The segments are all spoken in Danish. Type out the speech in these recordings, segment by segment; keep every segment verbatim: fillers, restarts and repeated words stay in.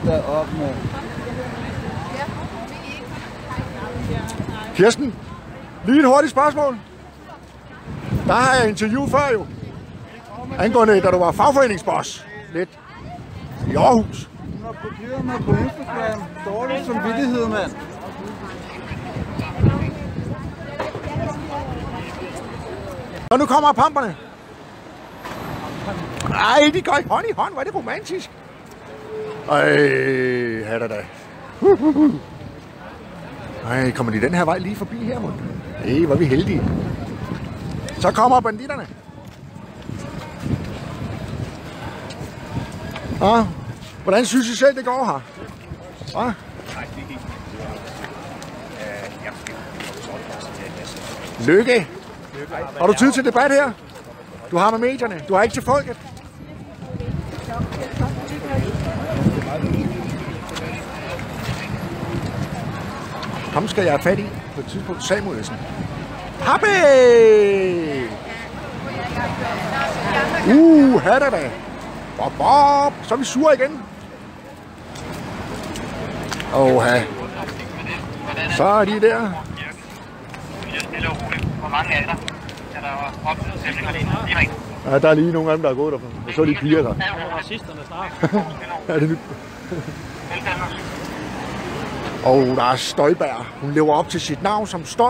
da op med. Kirsten, lige et hurtigt spørgsmål. Der har jeg interviewet før jo. Angående, da du var fagforeningsboss. Lidt. I Aarhus. Hun har blokeret mig på Instagram. Dårlig som vittighed, mand. Og nu kommer pamperne. Ej, de går i hånd i hånd. Hvor er det romantisk. Ej, hatter da. Ej, kommer de den her vej lige forbi her, mund? Ej, hvor er vi heldige. Så kommer banditterne. Ah, hvordan synes I selv, det går her? Ah? Lykke. Har du tid til debat her? Du har med medierne. Du har ikke til folket. Ham skal jeg have fat i på et tidspunkt. Samuelsen. Happy! Uh, hatter da. Bop, bop. Så er vi sure igen. Åha. Så er de der. Hvor mange er der? Er der opstillinger? Ja, der er lige nogle af dem, der er gået derfra. Jeg så de piger der. Ja, racisterne snart. Ja, det er nyt. Og der er Støjberg. Hun lever op til sit navn som Støj.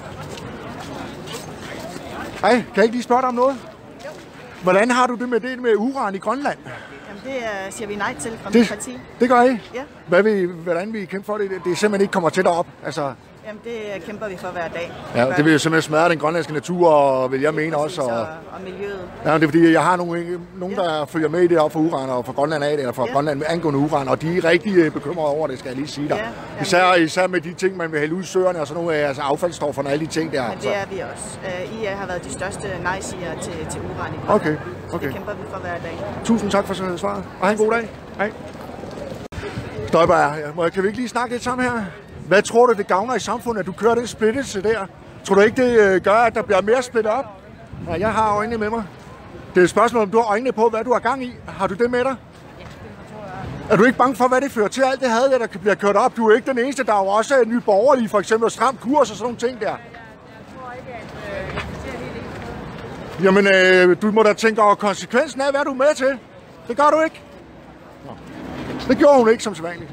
Hej, kan jeg ikke lige spørge dig om noget? Hvordan har du det med det med uran i Grønland? Jamen det uh, siger vi nej til fra det, mit parti. Det gør I? Ja. Hvad vil, hvordan vil I kæmpe for det? Det er simpelthen ikke kommer tættere op. Altså, Jamen det kæmper vi for hver dag. ja, det vil jo simpelthen smadre den grønlandske natur, og vil jeg mene også. Og, og, og miljøet. Ja, det er fordi, jeg har nogle, nogen, der følger med i det op for uran, og fra Grønland af det, eller fra ja. Grønland angående uran, og de er rigtig bekymrede over det, skal jeg lige sige dig. Ja, især, især med de ting, man vil hælde ud i søerne, og sådan nogle altså affaldsstofferne og alle de ting der. Men det er vi også. Uh, I har været de største nej-siger til, til uran i Grønland. Okay, okay. Det kæmper vi for hver dag. Tusind tak for svaret, og have en god dag. Hej. Støjberg, kan vi ikke lige snakke lidt sammen her? Hvad tror du, det gavner i samfundet, at du kører den splittelse der? Tror du ikke, det gør, at der bliver mere splittet op? Ja, jeg har øjnene med mig. Det er et spørgsmål, om du har øjnene på, hvad du har gang i. Har du det med dig? Er du ikke bange for, hvad det fører til? Alt det had, der bliver kørt op. Du er ikke den eneste, der er jo også Nye Borgerlige, for eksempel, og stram kurs og sådan nogle ting der. Jamen, øh, du må da tænke over konsekvensen af, hvad du er med til. Det gør du ikke. Nå. Det gjorde hun ikke som sædvanligt.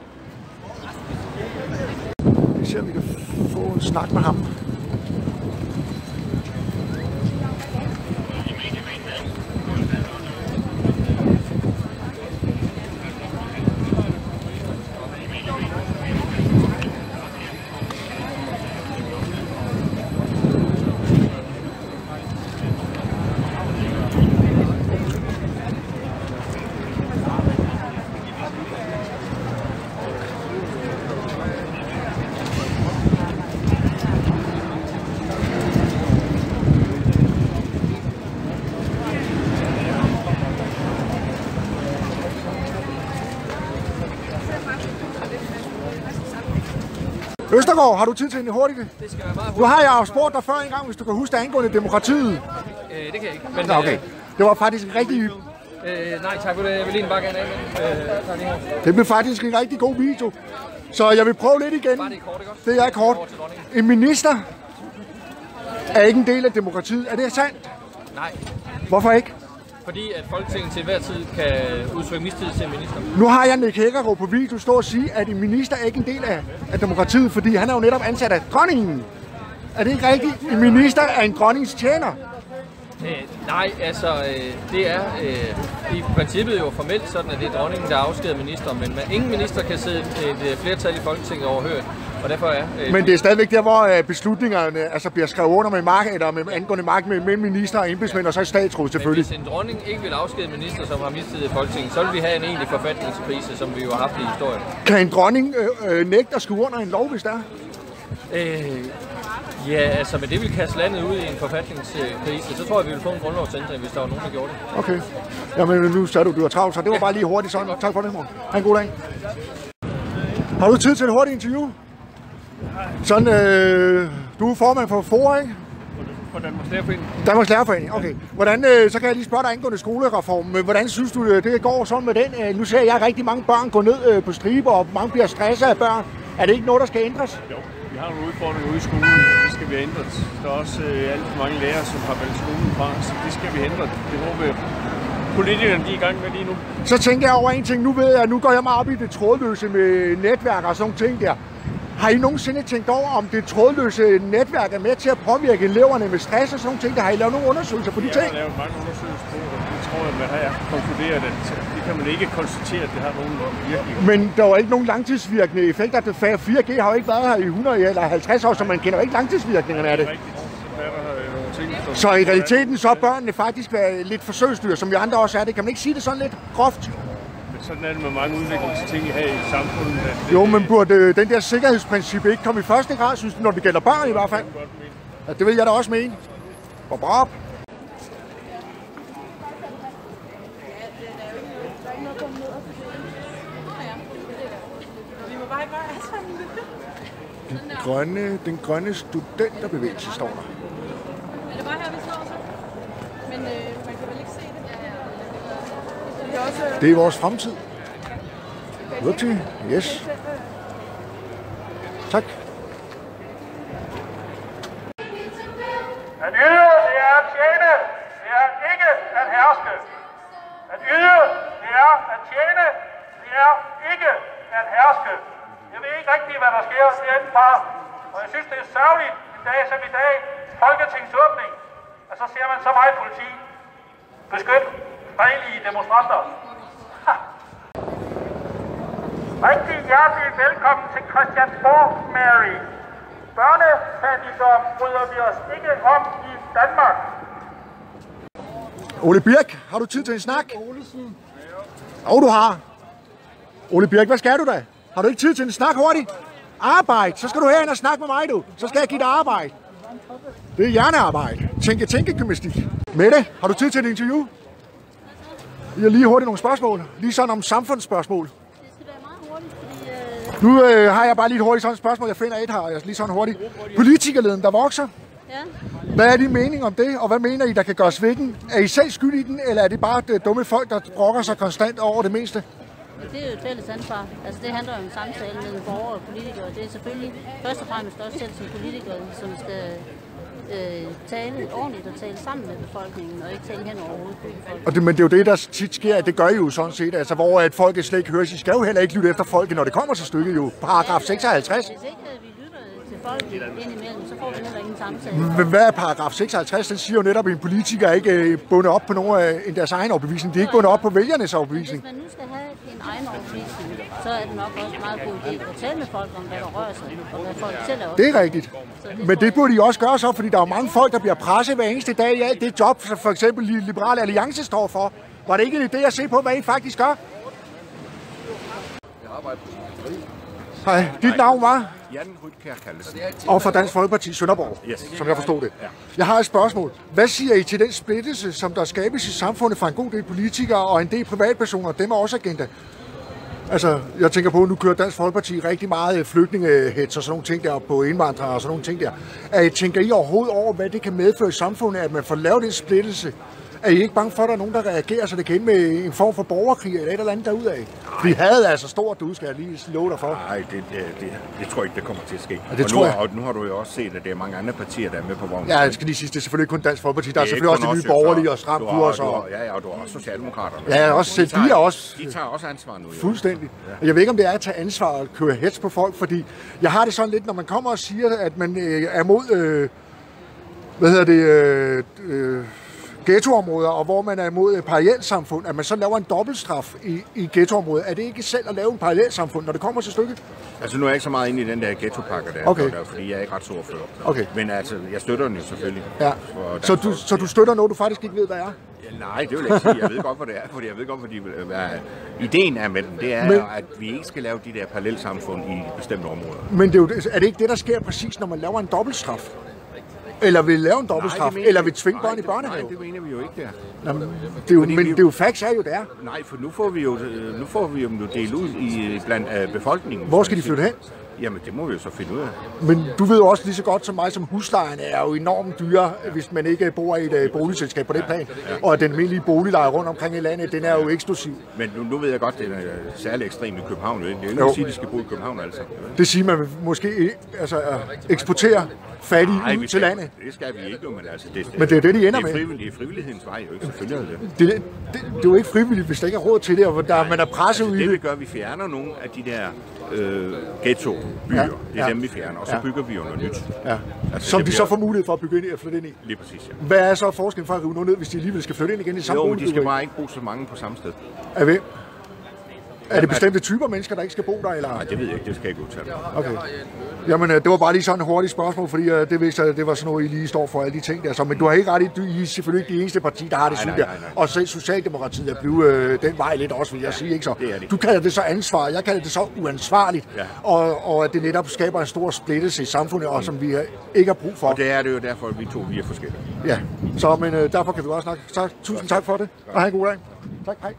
Vi ser, om vi kan få en snak med ham. Østergaard, har du tid til en hurtigt? Det skal være meget hurtigt. Nu har jeg jo spurgt dig før en gang, hvis du kan huske det angående demokratiet. Øh, det kan jeg ikke. Men, Nå, okay. Det var faktisk en rigtig... Øh, nej, tak for det. Jeg vil lige bare gerne af med. Øh, det blev faktisk en rigtig god video. Så jeg vil prøve lidt igen. Bare det er kort, ikke også? Det er kort. En minister er ikke en del af demokratiet. Er det sandt? Nej. Hvorfor ikke? Fordi at Folketinget til hver tid kan udtrykke mistillid til en minister. Nu har jeg Nick Hækkerup på video stå og sige, at en minister er ikke en del af, af demokratiet, fordi han er jo netop ansat af dronningen. Er det ikke rigtigt? En minister er en dronningens tjener. Øh, nej, altså øh, det er øh, i princippet jo formelt sådan, at det er dronningen, der afskeder minister, men man, ingen minister kan sidde et flertal i Folketinget overhørt. Og derfor er, øh, men det er stadigvæk der, hvor øh, beslutningerne altså, bliver skrevet under med mark, eller med angående mark med, med minister og embedsmænd, og så statsråd selvfølgelig. Men hvis en dronning ikke vil afskede minister, som har mistet i Folketinget, så vil vi have en egentlig forfatningskrise, som vi jo har haft i historien. Kan en dronning øh, øh, nægte at skrive under en lov, hvis der er? Øh, ja, altså, men det vil kaste landet ud i en forfatningskrise. Så tror jeg, vi vil få en grundlovsændring, hvis der var nogen, der gjorde det. Okay. Jamen, nu sagde du, du var travlt, så det var bare lige hurtigt sådan. Tak for det, mor. Ha' en god dag. Har du tid til et hurtigt interview? Sådan, øh, du er formand for F O A, ikke? for Danmarks Lærerforening. Danmarks Lærerforening, okay. Hvordan, øh, så kan jeg lige spørge dig angående skolereformen. Hvordan synes du, det går sådan med den? Øh, nu ser jeg rigtig mange børn gå ned øh, på stribe, og mange bliver stresset af børn. Er det ikke noget, der skal ændres? Jo, vi har nogle udfordringer ude i skolen, og det skal vi ændre. Der er også øh, alt for mange lærere, som har valgt skolen fra, så det skal vi ændre. Det håber jeg, politikerne de er i gang med lige nu. Så tænker jeg over en ting. Nu ved jeg, nu går jeg meget op i det trådløse med netværk og sådan nogle ting der. Har I nogensinde tænkt over, om det trådløse netværk er med til at påvirke eleverne med stress og sådan nogle ting? Der har I lavet nogle undersøgelser på de ting? Jeg har lavet mange undersøgelser på, og det tror jeg, at jeg har konkluderet, at det kan man ikke konstatere, at det har nogen virkning. Men der var ikke nogen langtidsvirkende effekter. fire G har jo ikke været her i hundrede eller halvtreds år, så man kender jo ikke langtidsvirkningerne af det. Så i realiteten så er børnene faktisk være lidt forsøgsdyr, som vi andre også er det. Kan man ikke sige det sådan lidt groft? Sådan er det med mange udviklingsting her i samfundet. Det, jo, men burde den der sikkerhedsprincip ikke komme i første grad, synes du, når det gælder børn i hvert fald? Ja, det vil jeg da også mene. Bop, op. Den grønne, den grønne studenterbevægelse står der. Er det bare her, vi står så? Men øh, man kan vel ikke se det? Det er vores fremtid. Upti. Yes. Tak. At yde, det er at tjene. Det er ikke at herske. At yde, det er at tjene. Det er ikke at herske. Jeg ved ikke rigtigt, hvad der sker herindefra. Og jeg synes, det er sørgeligt en dag som i dag, folketingsåbning, og så ser man så meget politi. Beskyt fredelige demonstranter. Ha. Rigtig hjertelig velkommen til Christiansborg, Mary. Børnefattigdom bryder vi os ikke om i Danmark. Ole Birk, har du tid til en snak? Olesen. Jo, du har. Ole Birk, hvad skal du da? Har du ikke tid til en snak hurtigt? Arbejde, så skal du herhen og snakke med mig, du. Så skal jeg give dig arbejde. Det er hjernearbejde. Tænke, tænke gymnastik. Mette, har du tid til et interview? Jeg har lige hurtigt nogle spørgsmål. Lige sådan om samfundsspørgsmål. Det skal være meget hurtigt, fordi... Øh... Nu øh, har jeg bare lige et hurtigt sådan et spørgsmål. Jeg finder et her, lige sådan hurtigt. Politikerleden, der vokser. Ja. Hvad er din mening om det, og hvad mener I, der kan gøres ved den? Er I selv skyld i den, eller er det bare det dumme folk, der brokker sig konstant over det meste? Det er jo et fælles ansvar. Altså det handler om samtale mellem borgere og politikere. Det er selvfølgelig først og fremmest også selv som politikere, som skal øh, tale ordentligt og tale sammen med befolkningen, og ikke tale hen over hovedet på befolkningen. Og det, men det er jo det, der tit sker, at det gør I jo sådan set, altså hvor at folket slet ikke høres. I skal jo heller ikke lytte efter folket, når det kommer til stykket jo. Paragraf seksoghalvtreds. Hvis ikke vi lytter til folket indimellem, så får vi heller ingen samtale. Men hvad er paragraf seksoghalvtreds? Den siger jo netop, at en politiker er ikke bundet op på nogen af deres egen overbevisning. De er ikke bundet op på vælgernes overbevisning. Hvis man nu skal have en egen overbevisning, så er det nok også meget god idé at tale med folk om, hvad der rører sig, og hvad folk selv også. Det er rigtigt. Men det burde I også gøre så, fordi der er mange folk, der bliver presset hver eneste dag i alt det job, som for eksempel Liberal Alliance står for. Var det ikke en idé at se på, hvad I faktisk gør? Hej, dit navn var? Jan Rytkjær Kallesen. Og fra Dansk Folkeparti Sønderborg, yes. Som jeg forstod det. Ja. Jeg har et spørgsmål. Hvad siger I til den splittelse, som der skabes i samfundet fra en god del politikere og en del privatpersoner, dem er også agenda? Altså, jeg tænker på, at nu kører Dansk Folkeparti rigtig meget flygtningehets og sådan nogle ting der på indvandrere og sådan nogle ting der. Er I, tænker I overhovedet over, hvad det kan medføre i samfundet, at man får lavet den splittelse? Er I ikke bange for, at der er nogen, der reagerer, så det kan ende med en form for borgerkrig eller et eller andet derudaf? Vi havde altså stort, du skal jeg lige love dig for. Nej, det, det, det, det tror jeg ikke, det kommer til at ske. Ja, det og, tror nu, jeg. og nu har du jo også set, at det er mange andre partier, der er med på vognen. Ja, jeg skal lige sige, det er selvfølgelig ikke kun Dansk Folkeparti. Der er, er selvfølgelig også de nye borgerlige og Stram Kurs. Og... Ja, ja, og du har også Socialdemokraterne. Ja, også selv de, de er også... De tager også ansvar nu. Jo. Fuldstændig. Ja. Jeg ved ikke, om det er at tage ansvar og køre hets på folk, fordi jeg har det sådan lidt, når man kommer og siger, at man øh, er mod... Øh, hvad hedder det... Øh, øh, ghettoområder, og hvor man er imod et parallelsamfund, at man så laver en dobbeltstraf i, i ghettoområdet. Er det ikke selv at lave en parallelsamfund, når det kommer til stykket? Altså nu er jeg ikke så meget inde i den der ghettopakke der, okay. der, fordi jeg er ikke ret så ordfører. Okay. Men altså, jeg støtter den jo selvfølgelig. Ja. Så, du, så du støtter noget, du faktisk ikke ved, hvad er? Ja, nej, det vil jeg ikke sige. Jeg ved godt, hvad det er, fordi jeg ved godt, hvad, de, hvad ideen er med den. Det er, men, at vi ikke skal lave de der parallelsamfund i bestemte områder. Men det er, jo, er det ikke det, der sker præcis, når man laver en dobbeltstraf? Eller vil lave en dobbeltstraf, eller vil tvinge børn i børnehave? Nej, det mener vi jo ikke der. Nå, men det er jo, men det er jo facts, er jo det er. Nej, for nu får vi jo nu får vi jo delt ud i blandt uh, befolkningen. Hvor skal de flytte hen? Jamen, det må vi jo så finde ud af. Men du ved jo også lige så godt som mig, som huslejerne er jo enormt dyre, hvis man ikke bor i et uh, boligselskab på det plan. Ja. Og den almindelige boligleje rundt omkring i landet, den er jo eksplosiv. Men nu, nu ved jeg godt, at det er særlig ekstremt i København. Det er jo ikke at sige, at de skal bo i København, altså. Det siger man måske altså, at eksportere fattige Nej, ud til landet. Det skal vi ikke, men altså... Det, men det er det, de ender det er med. Det er frivillighedens vej, jo ikke selvfølgelig det. Det, det, det, det er jo ikke frivilligt, hvis der ikke er råd til det, og der, man er presset altså, ud i det. Det vi gør, vi fjerner nogle af de der øh, ghetto-byer. Ja, det er ja. dem, vi fjerner, og så ja. bygger vi jo noget nyt. Ja. Altså, Som de bliver... så får mulighed for at bygge ind og flytte ind i. Lige præcis, ja. Hvad er så forskellen for at rive noget ned, hvis de alligevel skal flytte ind igen i samme bolig? Jo, de skal bare ikke bo så mange på samme sted. Af hvem? Er det bestemte typer mennesker, der ikke skal bo der? Eller? Nej, det ved jeg ikke. Det skal jeg ikke udtale. Okay. Jamen, det var bare lige sådan et hurtigt spørgsmål, fordi det vidste at det var sådan noget, I lige står for alle de ting der. Så, men du har ikke ret i, I er selvfølgelig ikke det eneste parti, der har det sådan der. Og selv Socialdemokratiet er blevet øh, den vej lidt også, vil jeg sige. Ikke så? Det er det. Du kalder det så ansvar, jeg kalder det så uansvarligt. Ja. Og, og at det netop skaber en stor splittelse i samfundet, og som vi ikke har brug for. Og det er det jo derfor, at vi to vi er forskellige. Ja, så men øh, derfor kan vi også snakke. Så, tusind tak for det, og have en god dag. Tak, hej.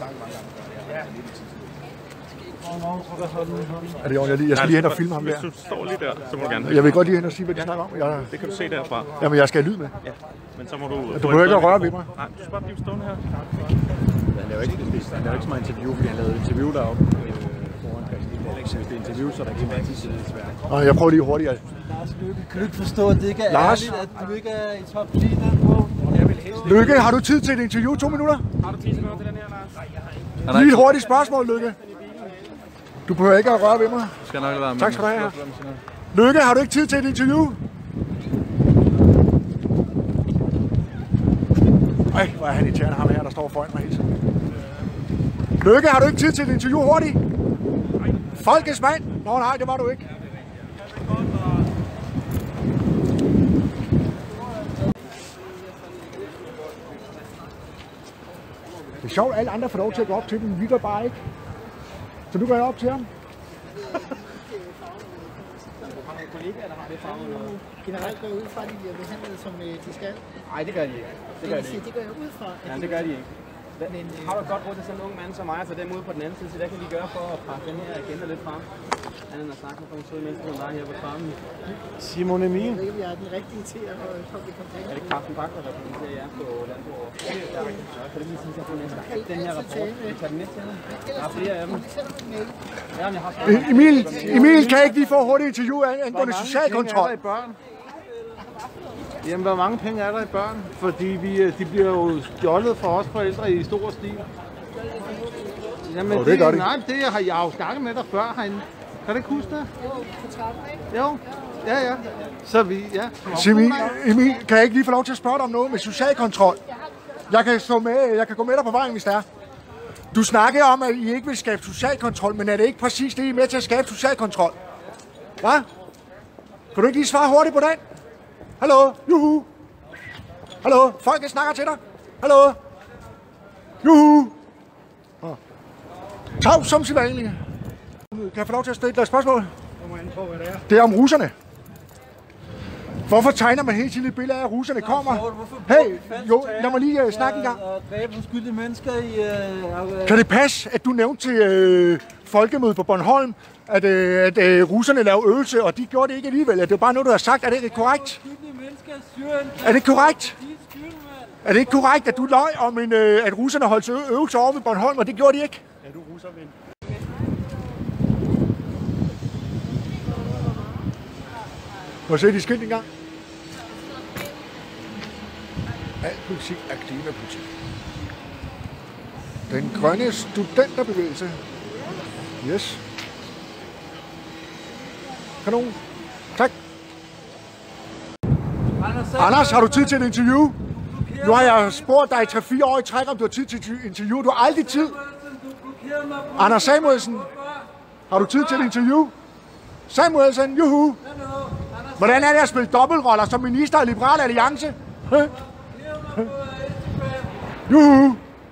Er det ordentligt? Jeg skal lige hen og filme ham der. Hvis du står lige der, så må du gerne. Jeg vil godt lige hen og sige, hvad de snakker om. Jeg... Det kan du se derfra. Jamen, jeg skal have lyd med. Ja, men så må du... Du behøver ikke at røre ved mig. Nej, du skal bare blive stående her. Han laver ikke, han laver ikke så meget interview, fordi han lavede interview deroppe foran Christian Alex. Hvis det er interview, så er der ikke meget tid til det svært. Og jeg prøver lige hurtigt. Lars Løkke, kan du ikke forstå, at det ikke er Lars? ærligt, at du ikke er i top ti der på? Lykke, har du tid til et interview? To minutter? Har du tid til noget til den her, Lars? Lige et hurtigt spørgsmål, Lykke. Du behøver ikke at røre ved mig. Skal nok være med. Tak skal du have. Lykke, har du ikke tid til et interview? Ej, hvor er han irriterende, ham her, der står foran mig hele tiden. Lykke, har du ikke tid til et interview hurtigt? Folkets mand? Nå nej, det var du ikke. Det er sjovt, at alle andre får lov til at gå op til dem, men vi gør bare ikke. Så du går op til ham? Generelt går jeg ud fra, at de bliver behandlet, som de skal. Nej, det gør de ikke. Det gør de ikke. Det går jeg ud fra. Ja, det gør de ikke. Men, øh... Har du godt råd til sådan en ung mand som mig, så dem ude på den anden side, så hvad kan vi gøre for at presse den her agenda lidt frem? Han er snakket med en sød menneske, som der her på trappen. Simon Emil. Jeg ved ikke, om jeg er den rigtige til at komme i kontakt. Er det Carsten Bak, der repræsenterer jer på Landbrug? Kan du lige sige, at jeg får den her rapport? Vi tager den med til hende. Der er flere af dem. Emil, Emil, kan jeg ikke lige få hurtigt interview angående social kontrol? Jamen, hvor mange penge er der i børn? Fordi vi, de bliver jo stjålet for os forældre i stor stil. Jamen, oh, det, det, nej, det har jeg jo snakket med dig før herinde. Kan du ikke huske det? Jo, ja, ja. Så vi, ja. Emil, Emil, kan jeg ikke lige få lov til at spørge dig om noget med social kontrol? Jeg kan, stå med, jeg kan gå med dig på vejen, hvis det er. Du snakker om, at I ikke vil skabe social kontrol, men er det ikke præcis det, I er med til at skabe social kontrol? Hvad? Kan du ikke lige svare hurtigt på den? Hallo? Juhu! Hallo? Folket snakker til dig? Hallo? Juhu! Oh. Tav som sig vanlige. Kan jeg få lov til at stille et spørgsmål? Det er om russerne. Hvorfor tegner man hele tiden et billede af, at russerne kommer? Hey, jo, lad mig lige uh, snakke en gang. Kan det passe, at du nævnte til uh, folkemødet på Bornholm, at, uh, at uh, russerne lavede øvelse, og de gjorde det ikke alligevel? Det er bare noget, du har sagt. Er det ikke korrekt? Er det korrekt? Er det ikke korrekt, at du løj om, en, uh, at russerne holdt øvelse over ved Bornholm, og det gjorde de ikke? Er du russerven? Må jeg se de skilt engang? Al politik er klimapolitik. Den grønne studenterbevægelse. Yes. Kanon. Tak. Anders, har du tid til et interview? Nu har jeg spurgt dig i tre fire år i træk, om du har tid til et interview. Du har aldrig tid. Anders Samuelsen, har du tid til et interview? Samuelsen, juhu. Hvordan er det at spille dobbeltroller som minister af Liberal Alliance? Juhu.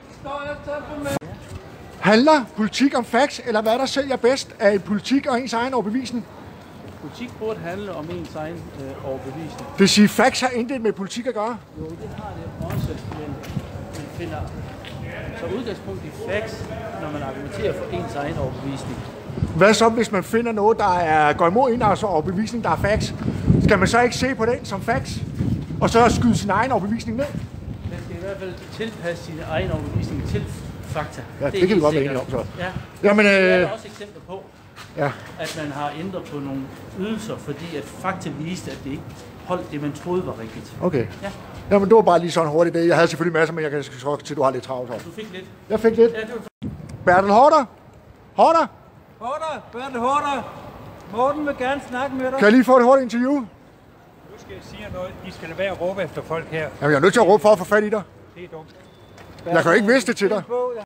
Handler politik om facts, eller hvad der sælger bedst af politik og ens egen overbevisning? Politik burde handle om ens egen øh, overbevisning. Det vil sige, facts har intet med politik at gøre? Jo, det har det også, men man finder Så udgangspunkt i facts, når man argumenterer for ens egen overbevisning. Hvad så, hvis man finder noget, der er, går imod en altså overbevisning, der er facts? Skal man så ikke se på den som facts, og så skyde sin egen overbevisning ned? Man skal i hvert fald tilpasse sin egen overbevisning til fakta. Ja, det, det kan vi godt være enige om så. Ja. Jamen, øh... Der er også eksempler på, ja. at man har ændret på nogle ydelser, fordi at fakta viste, at det ikke holdt det, man troede var rigtigt. Okay. Ja. Jamen, det var bare lige sådan hurtigt det. Jeg havde selvfølgelig masser, men jeg kan så til, at du har lidt travlt her. Du fik lidt. Jeg fik lidt. Ja, det var... Bertel Haarder? Haarder? Haarder, Bertel Haarder. Morten vil gerne snakke med dig. Kan jeg lige få et hurtigt interview? Nu skal jeg sige noget. I skal lade være at råbe efter folk her. Jamen, jeg er nødt til at råbe for at få fat i dig. Det er dumt. Jeg kan jo ikke vidste det til dig.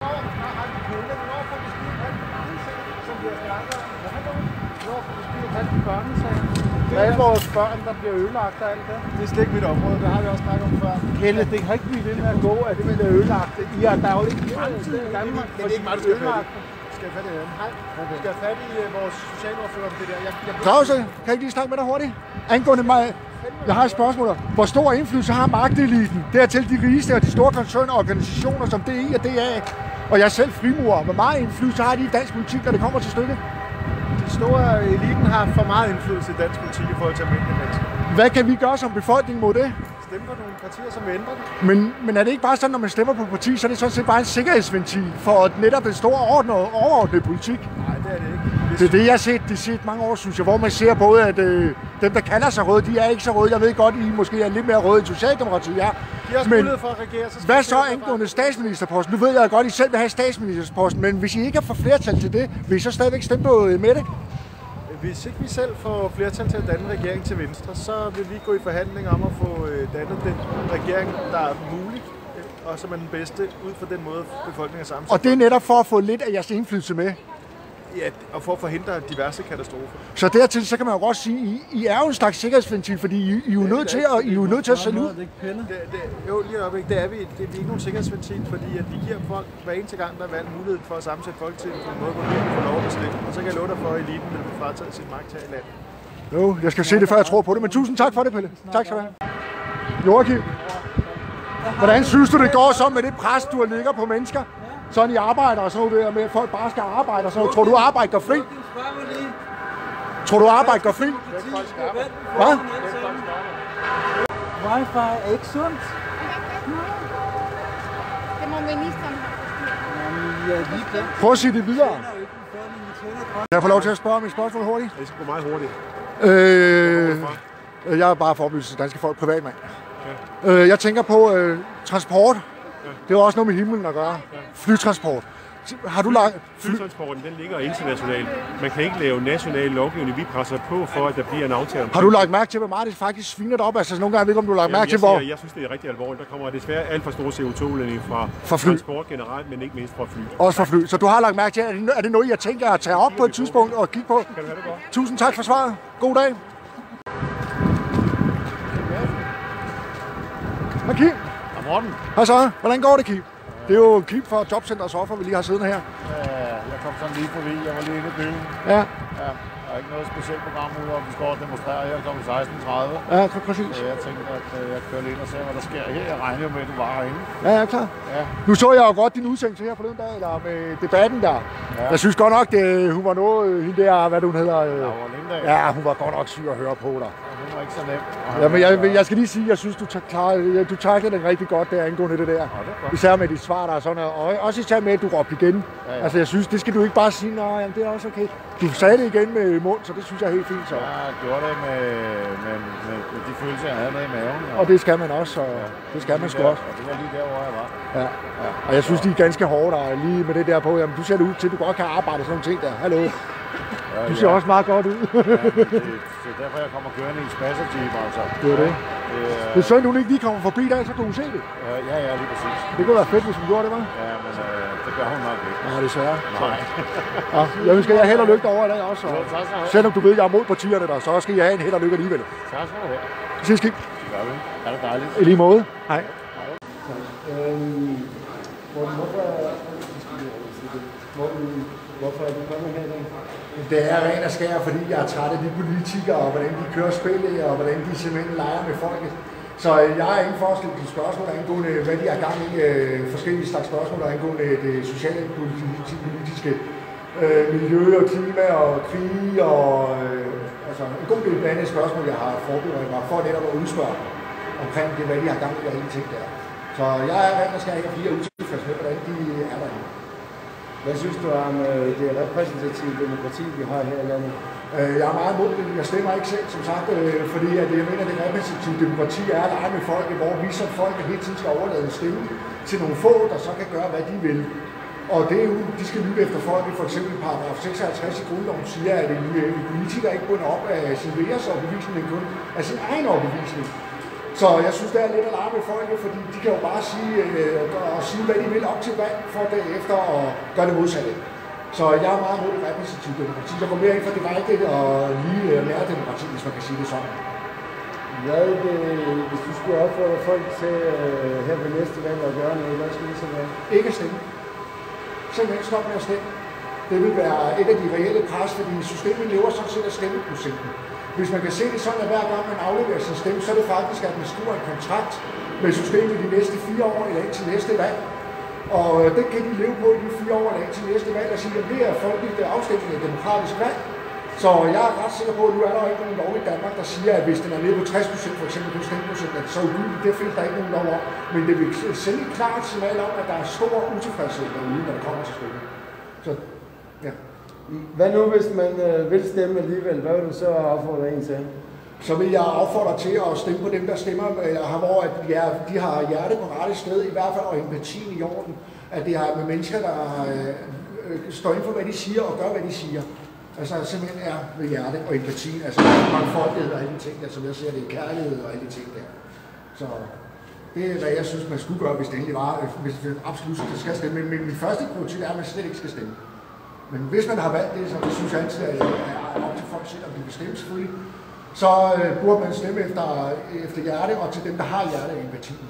Hvad er vores børn, der bliver ødelagt og alt det? Det er slet ikke mit område, det har vi også snakket om før. Helle, det kan ikke blive ved med at gå, at det bliver ødelagt. I er, der er jo ikke fremtid i Danmark, men det er ikke meget, du skal have fat i. Skal jeg fat i dem? Nej, du skal have fat i vores socialordfører om det der. Jeg, jeg... Krause, kan jeg ikke lige snakke med dig hurtigt? Angående mig, jeg har et spørgsmål. Hvor stor indflydelse har magteliten? Dertil de rigeste og de store koncerner og organisationer som D I og D A, og jeg selv frimurer. Hvor meget indflydelse har de i dansk politik, når det kommer til stykket? De store eliten har for meget indflydelse i dansk politik i forhold til almindelige mennesker. Hvad kan vi gøre som befolkning mod det? Stemme på nogle partier, som vil ændre det. Men, men er det ikke bare sådan, når man stemmer på parti, så er det sådan set bare en sikkerhedsventil for netop den store overordnede politik? Nej, det er det ikke. Det er det, jeg har set, det set mange år, synes jeg, hvor man ser både, at øh, dem, der kalder sig røde, de er ikke så røde. Jeg ved godt, I måske er lidt mere røde i Socialdemokratiet, ja. De har mulighed for at regere, så hvad så angående statsministerposten? Nu ved jeg godt, at I selv vil have statsministerposten, men hvis I ikke har fået flertal til det, vil I så stadigvæk stemme på øh, Mette? Hvis ikke vi selv får flertal til at danne en regering til venstre, så vil vi gå i forhandling om at få dannet den regering, der er mulig, og som er den bedste ud fra den måde, befolkningen er sammensat. Og det er netop for at få lidt af jeres indflydelse med? Ja, og for at forhindre diverse katastrofer. Så dertil, så kan man jo også sige, I, I er jo en slags sikkerhedsventil, fordi I, I er jo nødt til at, I er jo nødt til at sælge ud. Det, det, jo, lige op, det er vi. Det, det er ikke nogen sikkerhedsventil, fordi at vi giver folk hver eneste gang, der er valgt mulighed for at sammensætte Folketinget på en måde, hvor vi får lov at bestemme. Og så kan jeg love dig for, at eliten vil blive frataget sin magt her i landet. Jo, jeg skal se det, før jeg tror på det, men tusind tak for det, Pelle. Tak skal du have. Joachim, hvordan synes du, det går så med det pres, du ligger på mennesker? Sådan i arbejder og sådan noget med, at folk bare skal arbejde og sådan noget. Tror du, arbejde går fri? Tror du, arbejde går fri? Hvad? Wi-Fi er ikke sundt. Det må ministeren have. Prøv at sige det videre. Kan jeg få lov til at spørge om et spørgsmål hurtigt? Det skal gå meget hurtigt. Øh, jeg er bare for at oplyse danske folk, privatmand. Ja. Øh, jeg tænker på øh, transport. Ja. Det er også noget med himlen at gøre. Ja. Flytransport. Har du lagt... Fly... Flytransporten, den ligger internationalt. Man kan ikke lave national lovgivning. Vi presser på for, at der bliver en aftale. Har du lagt mærke til, hvor meget det faktisk sviner op? Altså nogle gange ved ikke, om du har lagt mærke til, hvor... Jeg, jeg synes, det er rigtig alvorligt. Der kommer desværre alt for store C O to udledning fra, fra fly. transport generelt, men ikke mindst fra fly. Også fra fly. Så du har lagt mærke til, er det noget, jeg tænker at tage op på et tidspunkt og kigge på? Kan du have det godt? Tusind tak for svaret. God dag. Hej Kim. Hej Morten. Hej så. Hvordan går det, Kim? Det er jo Kim fra Jobcenterets offer, vi lige har siddende her. Ja, jeg kom sådan lige forbi. Jeg var lige inde i byen. Ja. Ja. Der er ikke noget specielt program ud over, vi skal over og demonstrere her kl. seksten tredive. Ja, præcis. Jeg tænkte, at jeg kører lidt og ser, hvad der sker her. Jeg regner jo med, at du var herinde. Ja, ja, klar. Ja. Nu så jeg jo godt din udsendelse her forleden dag, der med debatten der. Ja. Jeg synes godt nok, det, hun var noget, hende der, hvad hun hedder. Laura Lindahl. Ja, hun var godt nok syg at høre på dig. Ja, hun var ikke så nem. Ja, men jeg, jeg skal lige sige, jeg synes, du, klar, du taklede den rigtig godt der angående det der. Ja, det især med dit svar, der er sådan, og også især med, at du råbte igen. Ja, ja. Altså, jeg synes, det skal du ikke bare sige, nej, jamen, det er også okay. Du sagde det igen med mund, så det synes jeg er helt fint. Så. Ja, jeg gjorde det med, med, med, med de følelser, jeg havde med i maven. Og, og det skal man også, og ja, det skal man sgu også. Og det var lige der, hvor jeg var. Ja. Ja. Og jeg synes, de er ganske hårde, der lige med det der på. Jamen, du ser det ud til, at du godt kan arbejde sådan nogle ting der. Hallo. Ja, du ser ja. også meget godt ud. Ja, det, det er derfor, jeg kommer kørende i en spasserjeep, altså. Det er det. Det er, det er synd, hun ikke lige kommer forbi der, så kan hun se det. Ja, ja, lige præcis. Det kunne være fedt, hvis hun gjorde det, hva'? Ja, men øh, det gør hun nok ikke. Nej, desværre. Nej. Ja, jeg ønsker jer held og lykke derovre i dag også. Jo, tak skal du have. Selvom du ved, at jeg er mod partierne der, så skal jeg have en held og lykke alligevel. Tak skal du have. Vi ses, Kim. Det gør vi. Er det dejligt. I lige måde. Hej. Hvorfor er du kommet her i dag? Det er ren og skær, fordi jeg er træt af de politikere, og hvordan de kører spillet, og hvordan de simpelthen leger med folket. Så jeg har ingen forskel til spørgsmål angående, hvad de har gang i, øh, forskellige slags spørgsmål angående det sociale, politiske, øh, miljø og klima og krig og øh, altså en god del blandede spørgsmål, jeg har forberedt mig for netop at udspørge omkring det, hvad de har gang i og alle ting der. Så jeg er rent og skal ikke have flere utilfreds med, hvordan de er der. Hvad synes du om øh, det repræsentative demokrati, vi har her i landet? Øh, jeg er meget imod det. Jeg stemmer ikke selv, som sagt, øh, fordi at jeg mener, at det repræsentative demokrati er at lege med folket, hvor vi som folk hele tiden skal overlade en stemme til nogle få, der så kan gøre, hvad de vil. Og det er jo, de skal lytte efter folket. For eksempel paragraf seksoghalvtreds i grundloven siger, at en politiker ikke bundet op af sin vælgers overbevisning, men kun af sin egen overbevisning. Så jeg synes, det er lidt at lege med folket, fordi de kan jo bare sige, øh, og sige hvad de vil op til valg, for derefter at gøre det modsatte. Så jeg er meget imod det repræsentative demokrati. Jeg går mere ind for det direkte og lige mere demokrati, hvis man kan sige det sådan. Hvad det, hvis du skulle opfordre folk til øh, her ved næste valg at gøre noget, hvad skal det så være? Ikke at stemme. Simpelthen stop med at stemme. Det vil være et af de reelle pres, fordi systemet lever sådan set af stemmeprocenten. Hvis man kan se det sådan, at hver gang man afleverer sin stemme, så er det faktisk, at man skriver en kontrakt med systemet de næste fire år eller indtil næste valg. Og det kan de leve på i de fire år eller indtil næste valg og sige, at det er folkeligt afstemning af demokratisk valg. Så jeg er ret sikker på, at nu er der ikke nogen lov i Danmark, der siger, at hvis den er nede på tres procent, for eksempel på stemmeprocent, så er ugyldigt. Det findes der ikke nogen lov om. Men det vil sende et klart signal om, at der er stor utilfredshed derude, når det kommer til stykket. Så, ja. Hvad nu, hvis man øh, vil stemme alligevel? Hvad vil du så opfordre en til? Så vil jeg opfordre til at stemme på dem, der stemmer, eller hvor at de, er, de har hjertet på rette sted, i hvert fald, og empatien i orden. At det er med mennesker, der øh, står ind for, hvad de siger, og gør, hvad de siger. Altså simpelthen er ved hjerte og empatien, altså mangfoldighed og alle de ting der, som jeg ser, det er kærlighed og alle de ting der. Så det er, hvad jeg synes, man skulle gøre, hvis det egentlig var, hvis det absolut skal stemme. Men min første prioritet er, at man slet ikke skal stemme. Men hvis man har valgt det, så det synes jeg altid er op til folk selv, om de vil stemme selvfølgelig, så øh, burde man stemme efter, efter hjerte, og til dem, der har hjerte og empatien.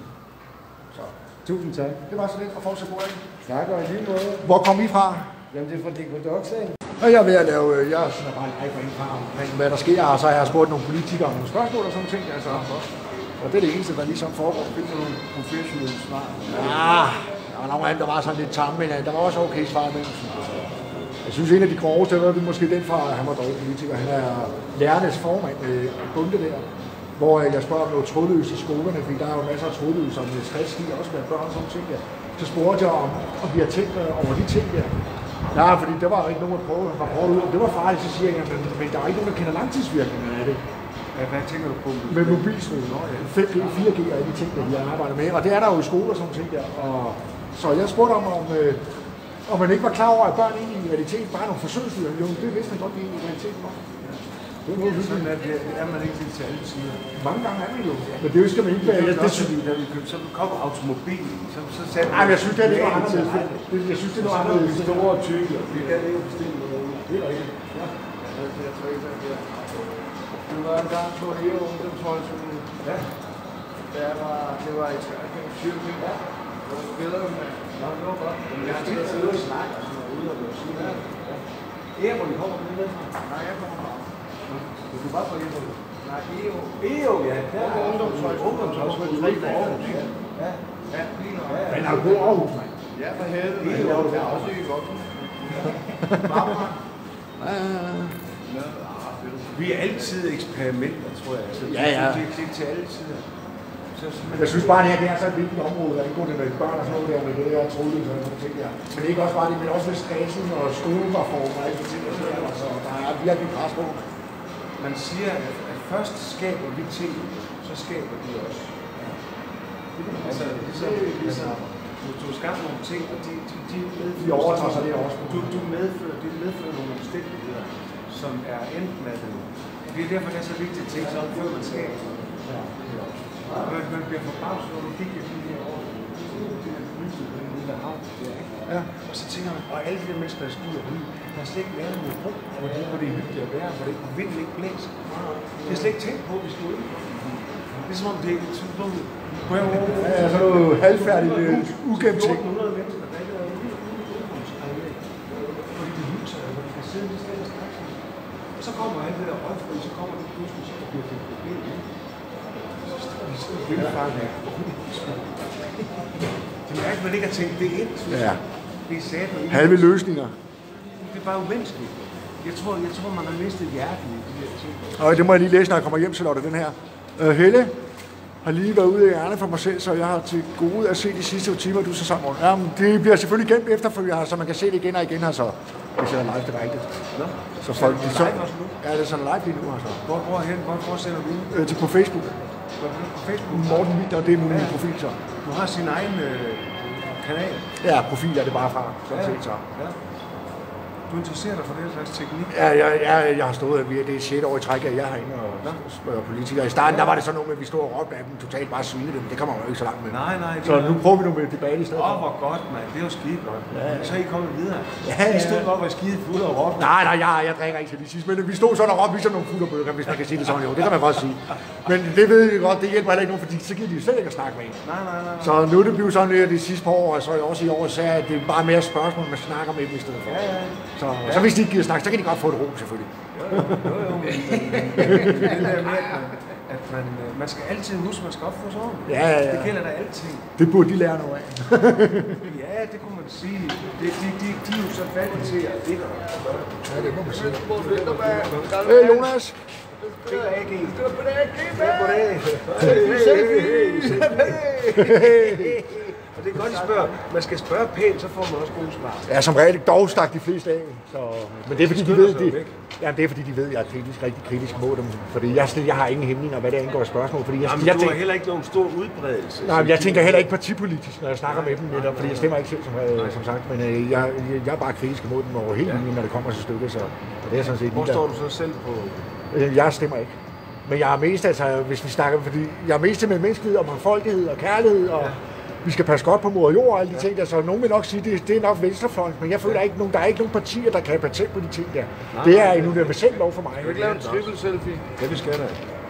Så. Tusind tak. Det var så lidt fra fortsat bordet. Tak, og i lige måde. Hvor kom I fra? Jamen, det er fra D K Dog-sagen. Og jeg er ved at lave, jeg er sådan bare live for indfra omkring, hvad der sker, og så har jeg spurgt nogle politikere om nogle spørgsmål og sådan ting, altså. Og det er det eneste, der ligesom foregår. Fik du nogle professionelle svar? Ja, der var nogle af dem, der var sådan lidt tamme, men der var også okay svar imellem. Jeg synes, en af de groveste, det er måske den fra, han var dårlig politiker, han er lærernes formand, Bunde der, hvor jeg spørger om noget trådløs i skolerne, fordi der er jo masser af trådløs, og med stress, de også med børn og sådan ting der. Så spurgte jeg, om, om vi har tænkt over de ting der. Ja, fordi der var ikke nogen, der prøvede, der prøvede ud. Det var farligt, så siger jeg, men, men der er ikke nogen, der kender langtidsvirkningen af det. Ja, hvad tænker du på? Med mobilsmøde, fem G, fire G og alle de ting, der vi har arbejdet med. Og det er der jo i skole og sådan ting der. Og, så jeg spurgte om, om, øh, om man ikke var klar over, at børn egentlig i realiteten bare er nogle forsøgsdyr. Jo, det vidste man godt, det egentlig i realiteten var. Det er noget sådan, at det er man ikke til alle tider. Mange gange er man jo. Men det skal man ikke være. Det, det synes jeg, da vi købte, så kom automobilen, så, så sagde man... Nej, men jeg synes, det er lidt anderledes. Jeg synes, det er noget anderledes. Det er store tykke, og vi kan ikke bestille noget. Det er rigtigt. Ja. Det var en gang på hele ungdomshøjskolen. Ja. Der var, det var i Tyrken. Ja. Det var spiller med... Nå, det var godt. Jeg har tit siddet og snakket og sådan noget ude, og det var sådan noget. Ja. Hvor de kommer med det? Nej, jeg kommer fra. Du kan bare få hjælp. Nej, E O. E O, ja. Der er ungdomshøjskolen. Ungdomshøjskolen. Tre for Aarhus. Ja. Ja, lige nok. Men har du god Aarhus, mand? Ja, for helvede. E O, der er også i voksen. Barbara. Ja, ja, ja. Vi er altid eksperimenter, tror jeg. Altså, ja, ja. Det er til alle tider. Jeg synes bare, det her det er så et vigtigt område, der indgår det med børn og sådan noget der, med det der trådløs og sådan nogle ting der. Men ikke også bare det, men også med stressen og skolereformer og alle de ting, der sker. Altså, der er virkelig pres på. Man siger, at først skaber vi ting, så skaber de også. Altså, ligesom, ligesom, du har skabt nogle ting, og de, de, de, de overtager sig det også. Du, du medfører, de medfører nogle omstændigheder, som er enten af den. Det er derfor, det er så vigtigt at tænke sig om, før man skaber. Ja. Man, man bliver forbavset, når man kigger de her år. Det er lyset på den lille havn. Ja. Og så tænker man, og alle de der mennesker, der styrer på der har slet ikke været noget rum, hvor det, hvor det er hyggeligt at være, hvor det hvor vinden ikke blæser. De har slet ikke tænkt på, at vi skulle ud. Det er som om det er sådan noget. Ja, så er det jo halvfærdigt ugennemtænkt. hundrede mennesker, der ikke er ude. Fordi de huser, hvor de kan sidde lige stille og straks. Og så kommer alt det der røgfri, så kommer det pludselig, så bliver det et problem. Det er bare det. Det er ikke, man ikke har tænkt det ind, synes jeg. Det er sat med halve løsninger. Det er bare umenneskeligt. Jeg tror, jeg tror, man har mistet hjertet i de her ting. Og det må jeg lige læse, når jeg kommer hjem, Charlotte, den her. Uh, Helle har lige været ude i ærne for mig selv, så jeg har til gode at se de sidste timer, du så sammen rundt. Jamen, det bliver selvfølgelig gemt efterfølgende, så man kan se det igen og igen her, så hvis jeg er live, det er rigtigt. Nå, så folk, er det så, live også nu? Ja, det er sådan live lige nu, altså. Hvor, hvorhen? Hvor, hvor sender du ud? Øh, til på Facebook. På Facebook? Morten Wiener, det er min ja. profil, så. Du har sin egen øh, kanal? Ja, profil er det bare fra, sådan ja. set, så. Ja. Du interesserer dig for den slags teknik? Ja, jeg, jeg, jeg har stået, det er sjette år i træk, at jeg er herinde og spørger politikere. I starten, der var det sådan noget med, at vi stod og råbte af dem, totalt bare svine dem. Det kommer man jo ikke så langt med. Nej, nej. Så nu prøver vi nu med debat i stedet. Åh, oh, hvor godt, mand. Det er jo skide godt. Ja. Så er I kommet videre. Ja, ja. I stod bare og var skide fulde og råbte. Nej, nej, jeg, jeg drikker ikke til det sidste. Men vi stod sådan og råbte ligesom nogle fulderbøger, hvis man kan sige det sådan. Jo, det kan man godt sige. Men det ved jeg godt, det hjælper heller ikke nogen, fordi så giver de jo slet ikke at snakke med en. Nej, nej, nej. Så nu er det blevet sådan, at de sidste par år, og så også i år, så er det bare mere spørgsmål, man snakker med dem i stedet for. Ja, ja. Så, ja. så hvis de ikke gider snakke, så kan de godt få et ro, selvfølgelig. Jo, jo, jo. Det der med, at man, at man, man skal altid huske, at man skal opføre sig ordentligt. Ja, ja, ja. Det gælder da alting. Det burde de lære noget af. Ja, det kunne man sige. De, de, de, de er jo så vant til at det der. Ja, det må man sige. Hey, Jonas! Det er ikke en. Og det er godt, at spørge. Man skal spørge pænt, så får man også gode svar. Ja, som regel dog stak de fleste af. Så, men det er fordi, de ved, de, ja, det er fordi, de ved, at jeg er kritisk, rigtig kritisk mod dem. Fordi jeg, jeg har ingen hæmninger, hvad det angår spørgsmål. Fordi jeg, Jamen, jeg du tænker, har heller ikke nogen stor udbredelse. Nej, jeg tænker heller ikke partipolitisk, når jeg snakker med dem, netop, fordi jeg stemmer ikke selv, som, øh, som sagt. Men øh, jeg, jeg er bare kritisk mod dem over hele linjen, når det kommer til stykket. Så, og det er sådan set Hvor står du så selv på? Øh, jeg stemmer ikke. Men jeg er mest, altså, hvis vi snakker, fordi jeg er mest til med menneskelighed og mangfoldighed og kærlighed og ja. Vi skal passe godt på moder jord og alle de ja. ting der, så nogen vil nok sige, det, det er nok venstrefløjen, men jeg føler ikke, nogen, der er ikke nogen partier, der kan have patent på de ting der. Nej, det er en universel lov for mig. Kan vi ikke lave en triple selfie? Ja, vi skal da.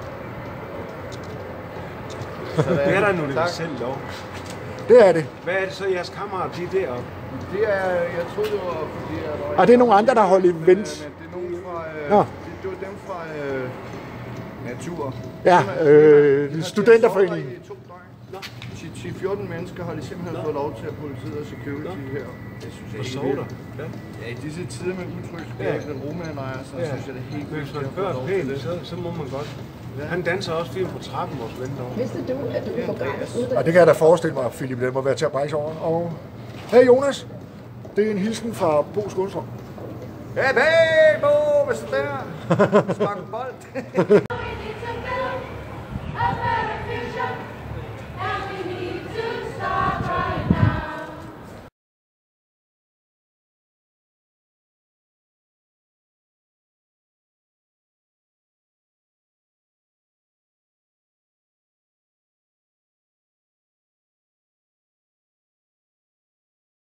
Det er da en universel lov. Det er det. Hvad er det så, jeres kammerater, de er deroppe? Det er, jeg troede, det var fordi... At og det er nogle andre, der holder events. Men, men det er nogen fra... Øh, det, det var dem fra øh, Natur. Ja, øh, studenterforeningen. ti til fjorten mennesker har de simpelthen Nå. fået lov til at politiet og security her. Det synes jeg er helt ja. ja, i disse tider med udtryksskabende ja. romanlejre, så ja. synes jeg, det er helt vildt. Hvis man spørger pænt, så, så må man godt. Ja. Han danser også fint på trappen, vores ven derovre. Vidste du, at du får gratis uddannelse? Og det kan jeg da forestille mig, Philip, det må være til at brække over. Og hey Jonas, det er en hilsen fra Bo Skånstrøm. Hey, hey, Bo, hvis du er der? Spark bold.